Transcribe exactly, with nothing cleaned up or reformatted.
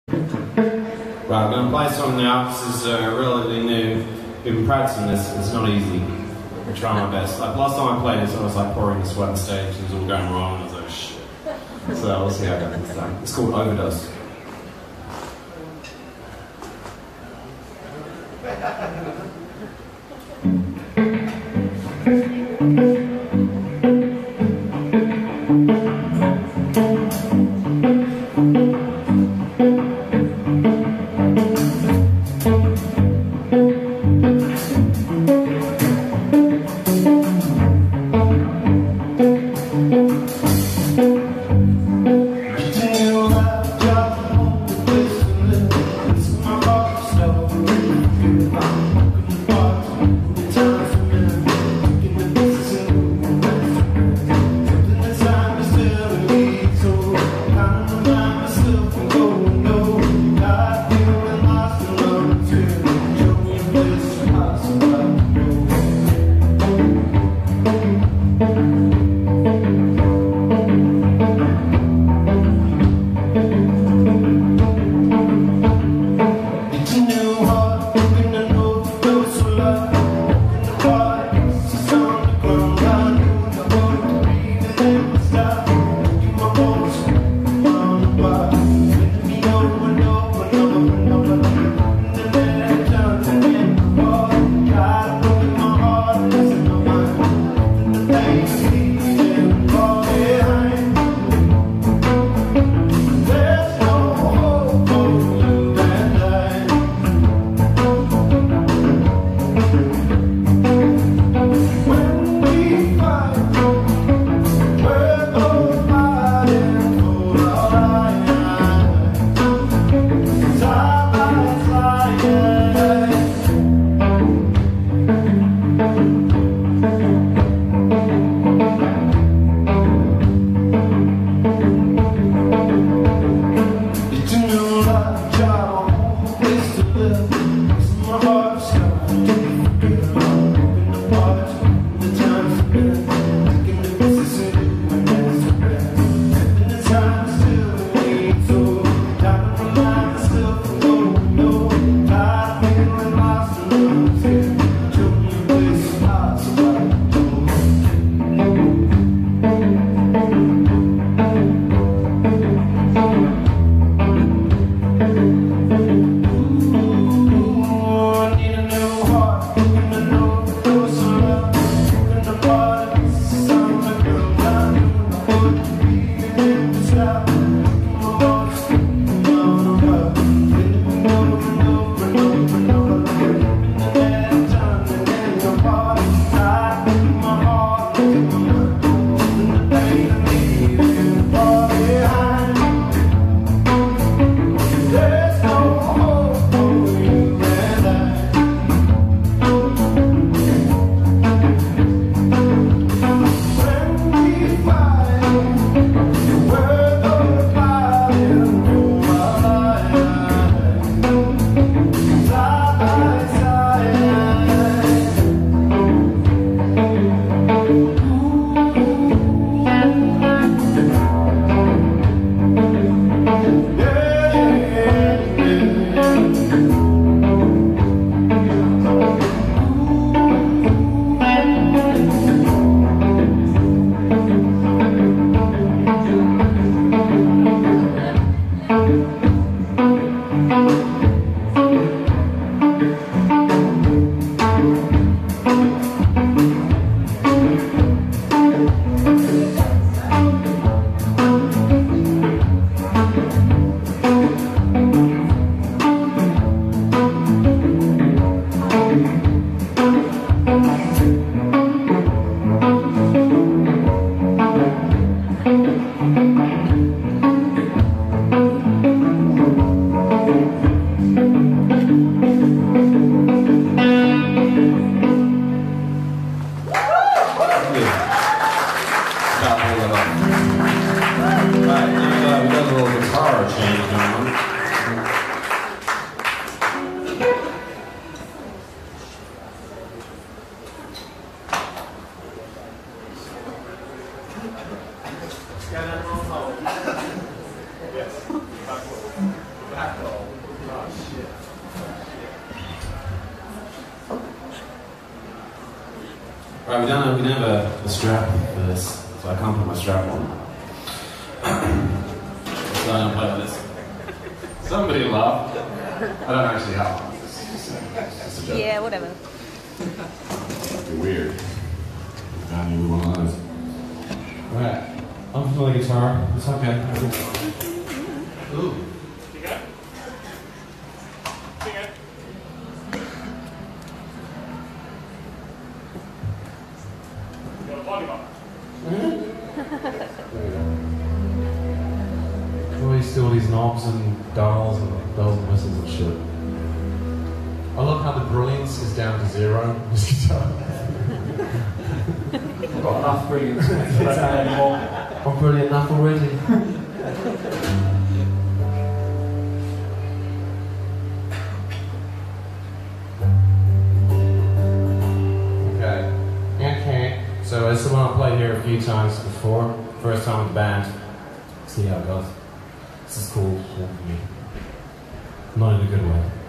Right, I'm going to play something now. This is uh, relatively new. We've been practicing this. It's not easy. I'm trying my best. Like last time I played this, I was like pouring the sweat on stage. It was all going wrong. I was like, oh, shit. So we'll see how I go this time. It's called Overdose. There's no hope. Right, we don't have, we don't have a, a strap for this, so I can't put my strap on. So I don't play with this. Somebody laugh. I don't actually have one. It's just a, just a joke. Yeah, whatever. You're weird. I knew one of those. Alright, I'm from the guitar. It's okay. Ooh. You got it? Sing it. You got a volume up. Always do all these knobs and dials and bells and whistles and shit. I love how the brilliance is down to zero on this guitar. I've got enough brilliance to make that anymore. I'm brilliant enough already. Okay. Okay. So it's the one I played here a few times before. First time with the band. See how it goes. This is cool for me. Not in a good way.